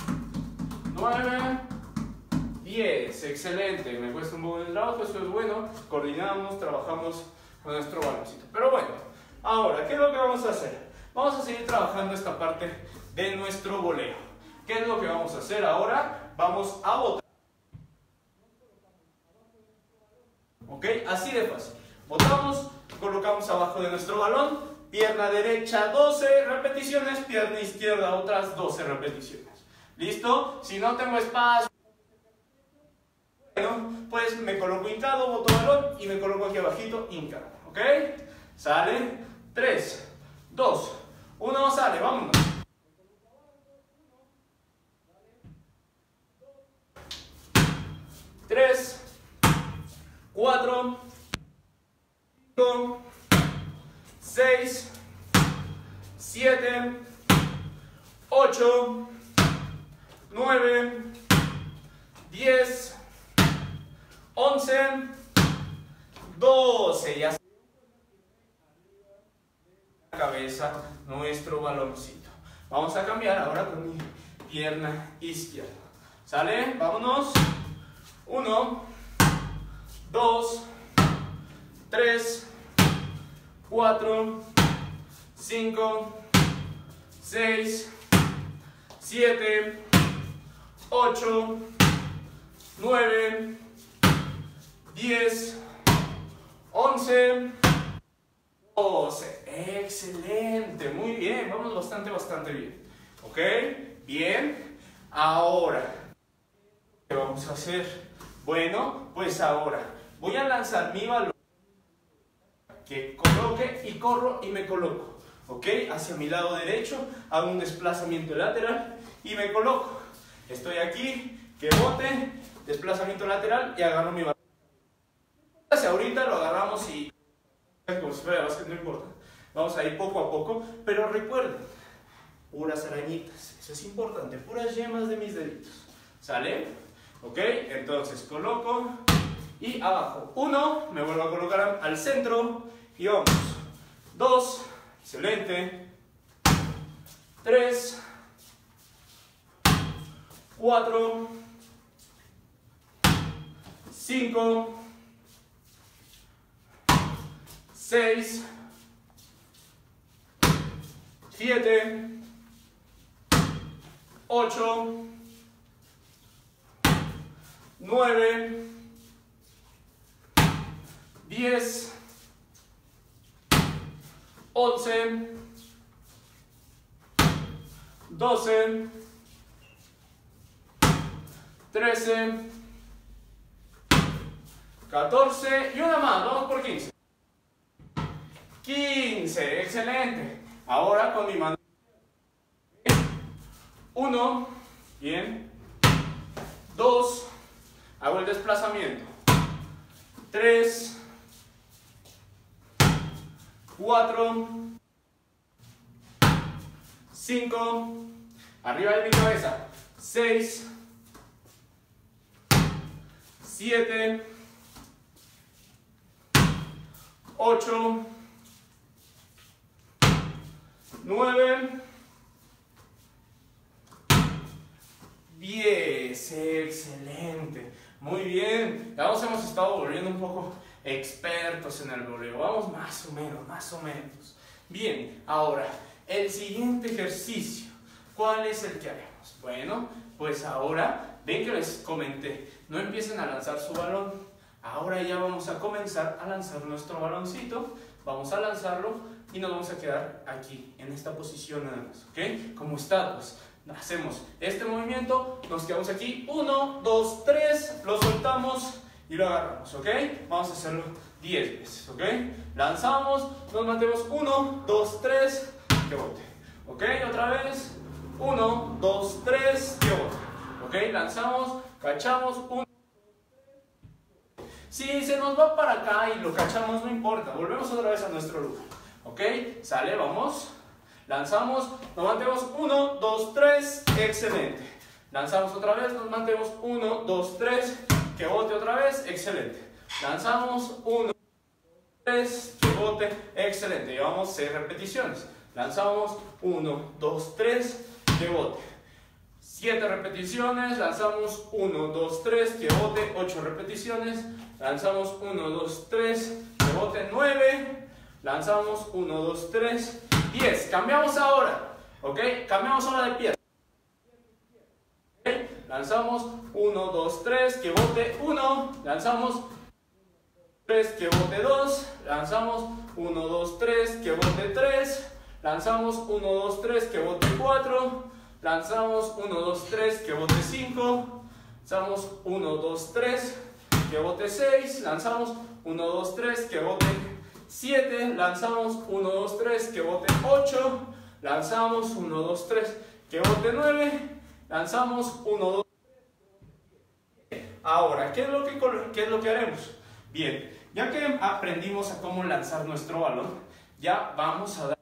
9, 10. Excelente. Me cuesta un poco el trabajo, eso es bueno. Coordinamos, trabajamos con nuestro baloncito. Pero bueno, ahora, ¿qué es lo que vamos a hacer? Vamos a seguir trabajando esta parte de nuestro voleo. ¿Qué es lo que vamos a hacer ahora? Vamos a botar. ¿Ok? Así de fácil. Botamos, colocamos abajo de nuestro balón, pierna derecha 12 repeticiones, pierna izquierda otras 12 repeticiones. ¿Listo? Si no tengo espacio, bueno, pues me coloco hincado, boto balón y me coloco aquí abajito hincado. ¿Ok? ¿Sale? 3, 2, 1, sale, vámonos. 3, 4, 5, 6, 7, 8, 9, 10, 11, 12. Ya la cabeza nuestro baloncito. Vamos a cambiar ahora con mi pierna izquierda. ¿Sale? Vámonos. 1, 2, 3, 4, 5, 6, 7, 8, 9, 10, 11, 12. Excelente, muy bien, vamos bastante bien. ¿Ok? Bien. Ahora, ¿qué vamos a hacer? Bueno, pues ahora voy a lanzar mi balón, que coloque y corro y me coloco. ¿Ok? Hacia mi lado derecho, hago un desplazamiento lateral y me coloco. Estoy aquí, que bote, desplazamiento lateral y agarro mi balón. Hacia ahorita lo agarramos y como si fuera básquet, no importa. Vamos a ir poco a poco, pero recuerden, puras arañitas, eso es importante, puras yemas de mis deditos. ¿Sale? ¿Ok? Entonces coloco y abajo. 1, me vuelvo a colocar al centro y vamos. 2, excelente. 3, 4, 5, 6, 7, 8, 9, 10, 11, 12, 13, 14 y una más, vamos por 15. 15, excelente. Ahora con mi mano. 1, bien. 2, hago el desplazamiento. 3, 4, 5, arriba de mi cabeza. 6, 7, 8, 9, 10. Excelente. Muy bien. Ya nos hemos estado volviendo un poco expertos en el voleo. Vamos más o menos. Bien, ahora, el siguiente ejercicio ¿Cuál es el que haremos? Bueno, pues ahora, ven que les comenté, no empiecen a lanzar su balón. Ahora ya vamos a comenzar a lanzar nuestro baloncito. Vamos a lanzarlo y nos vamos a quedar aquí, en esta posición nada más, ¿ok? Como estatuas. Hacemos este movimiento, nos quedamos aquí, 1, 2, 3, lo soltamos y lo agarramos, ¿ok? Vamos a hacerlo 10 veces, ¿ok? Lanzamos, nos mantenemos 1, 2, 3, que bote, ¿ok? Otra vez, 1, 2, 3, que bote, ¿ok? Lanzamos, cachamos, 1. Si se nos va para acá y lo cachamos, no importa, volvemos otra vez a nuestro lugar, ¿ok? Sale, vamos. Lanzamos, nos mantenemos 1, 2, 3, excelente. Lanzamos otra vez, nos mantenemos 1, 2, 3, que bote otra vez, excelente. Lanzamos 1, 2, 3, que bote, excelente. Llevamos 6 repeticiones. Lanzamos 1, 2, 3, que bote. 7 repeticiones, lanzamos 1, 2, 3, que bote, 8 repeticiones. Lanzamos 1, 2, 3, que bote, 9. Lanzamos 1, 2, 3, 10. Cambiamos ahora, ¿ok? Cambiamos ahora de pie. ¿Okay? Lanzamos 1, 2, 3, que bote 1. Lanzamos 3, que bote 2. Lanzamos 1, 2, 3, que bote 3. Lanzamos 1, 2, 3, que bote 4. Lanzamos 1, 2, 3, que bote 5. Lanzamos 1, 2, 3, que bote 6. Lanzamos 1, 2, 3, que bote 7, lanzamos 1, 2, 3, que bote 8, lanzamos 1, 2, 3, que bote 9, lanzamos 1, 2, 3. Ahora, ¿qué es lo que haremos? Bien, ya que aprendimos a cómo lanzar nuestro balón, ya vamos a dar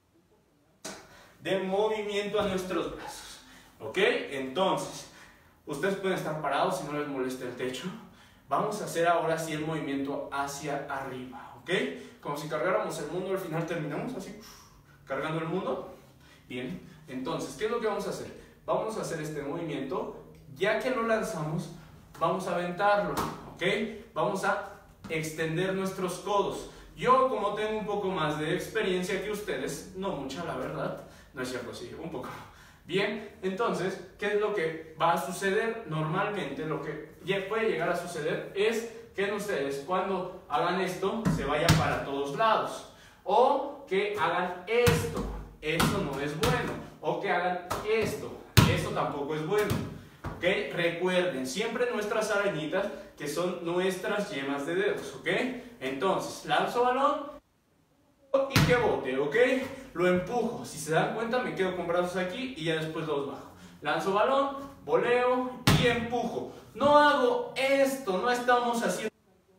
de movimiento a nuestros brazos, ¿ok? Entonces, ustedes pueden estar parados si no les molesta el techo. Vamos a hacer ahora sí el movimiento hacia arriba, ¿ok? Como si cargáramos el mundo, al final terminamos así, cargando el mundo. Bien, entonces, ¿qué es lo que vamos a hacer? Vamos a hacer este movimiento, ya que lo lanzamos, vamos a aventarlo, ¿ok? Vamos a extender nuestros codos. Yo, como tengo un poco más de experiencia que ustedes, no mucha la verdad, no es cierto, sí, un poco. Bien, entonces, ¿qué es lo que va a suceder? Normalmente lo que puede llegar a suceder es que ustedes cuando hagan esto se vayan para todos lados, o que hagan esto, esto no es bueno, o que hagan esto, esto tampoco es bueno, ¿ok? Recuerden, siempre nuestras arañitas que son nuestras yemas de dedos, ¿ok? Entonces, lanzo balón y que bote, ¿ok? Lo empujo, si se dan cuenta me quedo con brazos aquí y ya después los bajo. Lanzo balón, voleo y empujo. No hago esto, no estamos haciendo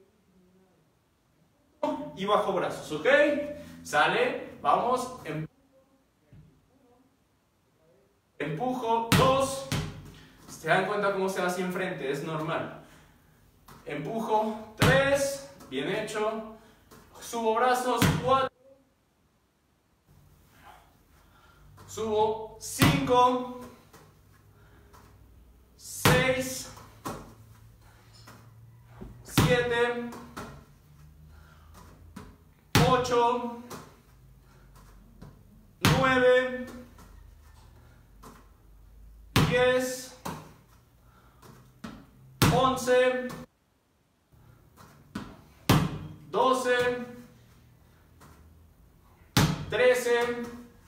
y bajo brazos, ¿ok? Sale, vamos, empujo, 2. ¿Se dan cuenta cómo se va hacia enfrente? Es normal. Empujo, 3, bien hecho. Subo brazos, 4. Subo 5, 6, 7, 8, 9, 10, 11, 12, 13,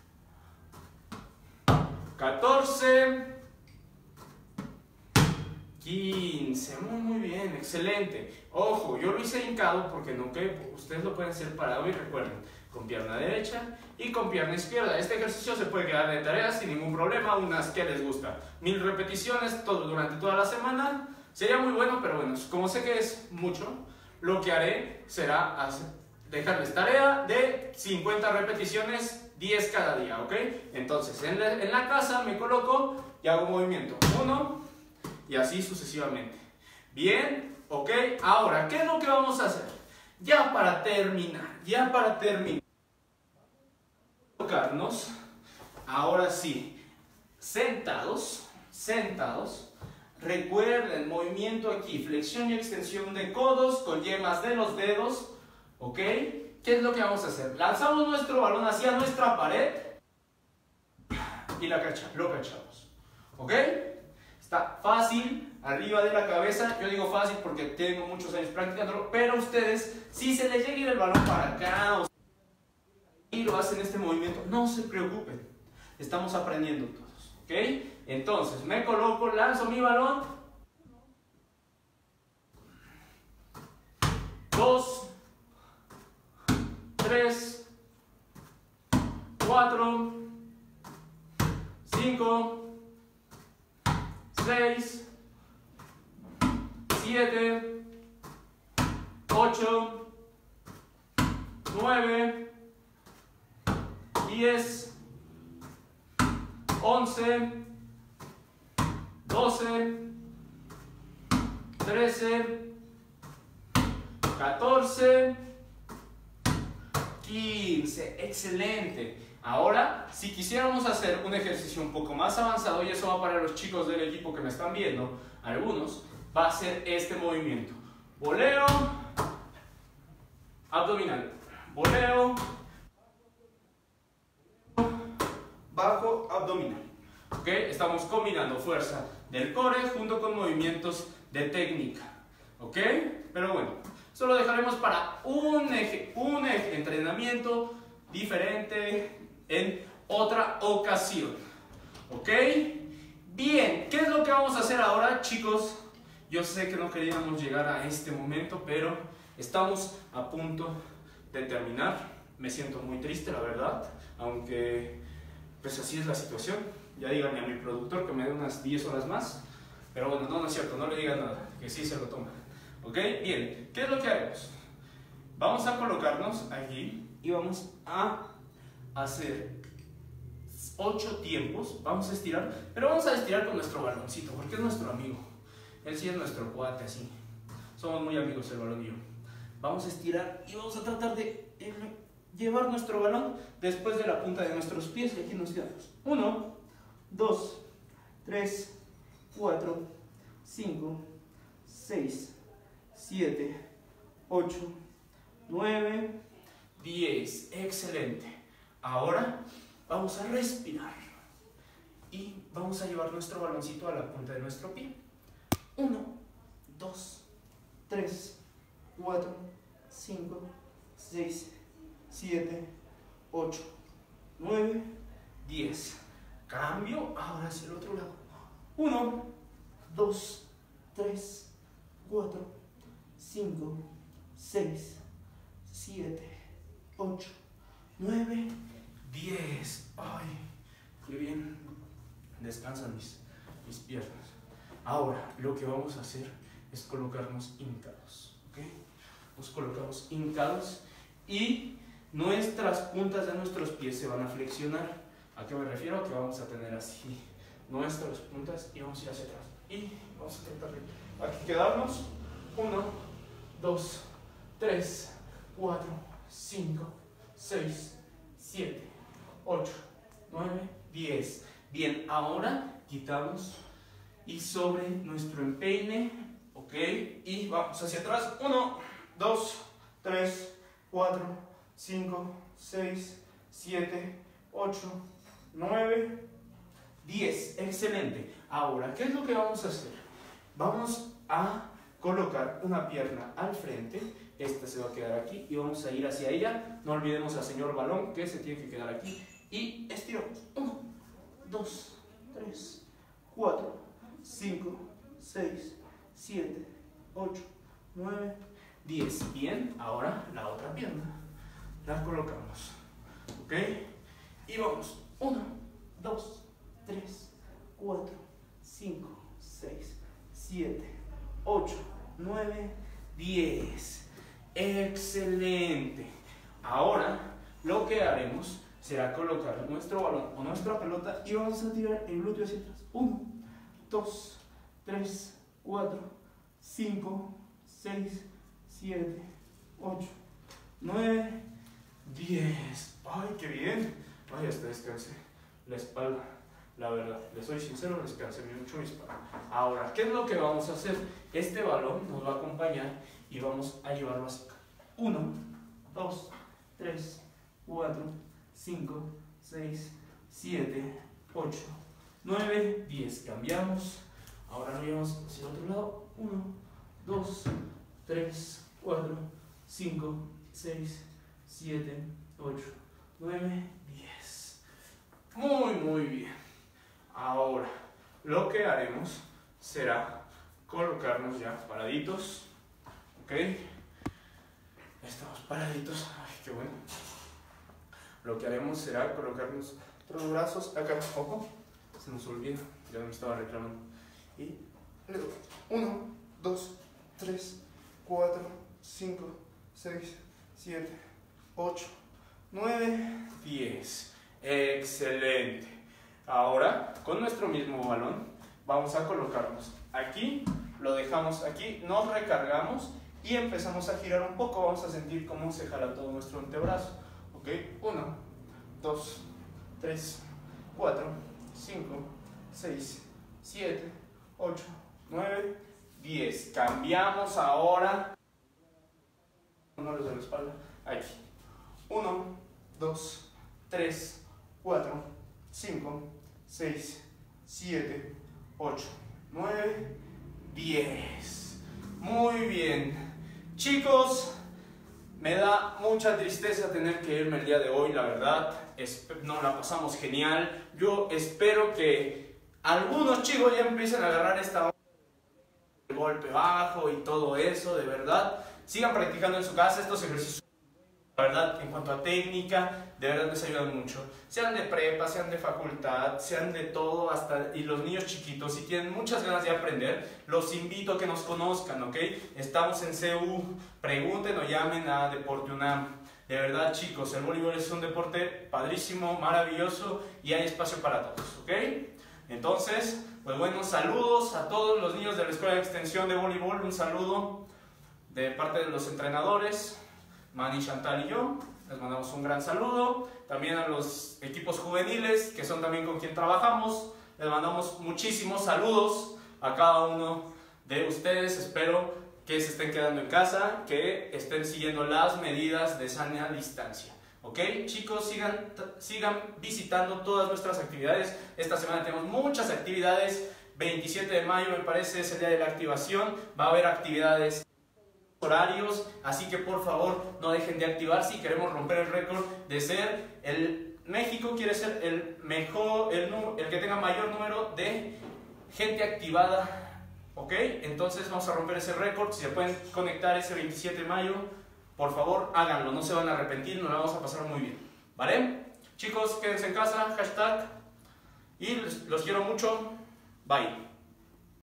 14, 15, muy bien, excelente. Ojo, yo lo hice hincado porque no que ustedes lo pueden hacer parado y recuerden, con pierna derecha y con pierna izquierda. Este ejercicio se puede quedar de tarea sin ningún problema, unas que les gusta. 1000 repeticiones durante toda la semana, sería muy bueno, pero bueno, como sé que es mucho, lo que haré será dejarles tarea de 50 repeticiones, 10 cada día, ¿ok? Entonces, en la casa me coloco y hago movimiento 1 y así sucesivamente. Bien, ¿ok? Ahora, ¿qué es lo que vamos a hacer? Ya para terminar, colocarnos, ahora sí, sentados, recuerden, movimiento aquí, flexión y extensión de codos con yemas de los dedos, ¿ok? ¿Qué es lo que vamos a hacer? Lanzamos nuestro balón hacia nuestra pared, y lo cachamos. ¿Ok? Está fácil, arriba de la cabeza. Yo digo fácil porque tengo muchos años practicándolo, pero ustedes, si se les llega a ir el balón para acá y lo hacen este movimiento, no se preocupen. Estamos aprendiendo todos. ¿Ok? Entonces, me coloco, lanzo mi balón. 2, 3, 4, 5, 6, 7, 8, 9, 10, 11, 12, 13, 14, 15. Excelente. Ahora, si quisiéramos hacer un ejercicio un poco más avanzado, y eso va para los chicos del equipo que me están viendo, algunos, va a ser este movimiento. Voleo, abdominal. Voleo, bajo, abdominal. ¿Ok? Estamos combinando fuerza del core junto con movimientos de técnica. ¿Ok? Pero bueno, eso lo dejaremos para un entrenamiento diferente en otra ocasión. ¿Ok? Bien, ¿qué es lo que vamos a hacer ahora, chicos? Yo sé que no queríamos llegar a este momento, pero estamos a punto de terminar. Me siento muy triste, la verdad, aunque pues así es la situación. Ya díganme a mi productor que me dé unas 10 horas más. Pero bueno, no es cierto, no le digan nada, que sí se lo toma. ¿Ok? Bien, ¿qué es lo que haremos? Vamos a colocarnos aquí y vamos a hacer 8 tiempos. Vamos a estirar, pero vamos a estirar con nuestro baloncito, porque es nuestro amigo. Él sí es nuestro cuate, así. Somos muy amigos el balón y yo. Vamos a estirar y vamos a tratar de llevar nuestro balón después de la punta de nuestros pies, y aquí nos quedamos. 1, 2, 3, 4, 5, 6, 7, 8, 9, 10. Excelente. Ahora vamos a respirar y vamos a llevar nuestro baloncito a la punta de nuestro pie. 1, 2, 3, 4, 5, 6, 7, 8, 9, 10. Cambio, ahora hacia el otro lado. 1, 2, 3, 4, 5, 6, 7, 8, 9, 10. Ay, qué bien. Descansan mis piernas. Ahora, lo que vamos a hacer es colocarnos hincados. ¿Ok? Nos colocamos hincados y nuestras puntas de nuestros pies se van a flexionar. ¿A qué me refiero? A que vamos a tener así nuestras puntas y vamos a ir hacia atrás. Y vamos a tratar de aquí quedarnos. 1, 2, 3, 4, 5, 6, 7, 8, 9, 10. Bien, ahora quitamos y sobre nuestro empeine, ok, y vamos hacia atrás. 1, 2, 3, 4, 5, 6, 7, 8, 9, 10. Excelente. Ahora, ¿qué es lo que vamos a hacer? Vamos a colocar una pierna al frente. Esta se va a quedar aquí y vamos a ir hacia ella. No olvidemos al señor balón que se tiene que quedar aquí. Y estiramos. 1, 2, 3, 4, 5, 6, 7, 8, 9, 10. Bien, ahora la otra pierna la colocamos. ¿Ok? Y vamos. 1, 2, 3, 4, 5, 6, 7, 8, 9, 10. Excelente. Ahora lo que haremos será colocar nuestro balón o nuestra pelota y vamos a tirar el glúteo hacia atrás. 1, 2, 3, 4, 5, 6, 7, 8, 9, 10. ¡Ay, qué bien! Ay, hasta descansé la espalda. La verdad, les soy sincero, descansé mucho mi espalda. Ahora, ¿qué es lo que vamos a hacer? Este balón nos va a acompañar y vamos a llevarlo así. 1, 2, 3, 4, 5, 6, 7, 8, 9, 10. Cambiamos. Ahora lo llevamos hacia el otro lado. 1, 2, 3, 4, 5, 6, 7, 8, 9, 10. Muy bien. Ahora, lo que haremos será colocarnos ya paraditos. ¿Ok? Estamos paraditos. Ay, qué bueno. Lo que haremos será colocarnos los brazos acá. Ojo, se nos olvida. Ya me estaba reclamando. Y luego 1, 2, 3, 4, 5, 6, 7, 8, 9, 10. Excelente. Ahora, con nuestro mismo balón, vamos a colocarnos aquí. Lo dejamos aquí, nos recargamos y empezamos a girar un poco. Vamos a sentir cómo se jala todo nuestro antebrazo. ¿Ok? 1, 2, 3, 4, 5, 6, 7, 8, 9, 10. Cambiamos ahora. No les doy la espalda. Aquí. 1, 2, 3, 4, 5, 6, 7, 8, 9, 10. Muy bien. Chicos, me da mucha tristeza tener que irme el día de hoy, la verdad. Nos la pasamos genial. Yo espero que algunos chicos ya empiecen a agarrar esta onda del golpe bajo y todo eso, de verdad. Sigan practicando en su casa estos ejercicios. La verdad, en cuanto a técnica, de verdad les ayudan mucho. Sean de prepa, sean de facultad, sean de todo, hasta y los niños chiquitos, si tienen muchas ganas de aprender, los invito a que nos conozcan, ¿ok? Estamos en CU, pregunten o llamen a Deporte UNAM. De verdad, chicos, el voleibol es un deporte padrísimo, maravilloso y hay espacio para todos, ¿ok? Entonces, pues bueno, saludos a todos los niños de la Escuela de Extensión de Voleibol, un saludo de parte de los entrenadores, Manny, Chantal y yo, les mandamos un gran saludo. También a los equipos juveniles, que son también con quien trabajamos, les mandamos muchísimos saludos a cada uno de ustedes. Espero que se estén quedando en casa, que estén siguiendo las medidas de sana distancia. ¿Ok? Chicos, sigan visitando todas nuestras actividades. Esta semana tenemos muchas actividades. 27 de mayo me parece es el día de la activación. Va a haber actividades horarios, así que por favor no dejen de activar si queremos romper el récord de ser México quiere ser el mejor, el que tenga mayor número de gente activada, ¿ok? Entonces vamos a romper ese récord. Si se pueden conectar ese 27 de mayo, por favor háganlo, no se van a arrepentir, nos la vamos a pasar muy bien, ¿vale? Chicos, quédense en casa, hashtag, y los quiero mucho, bye.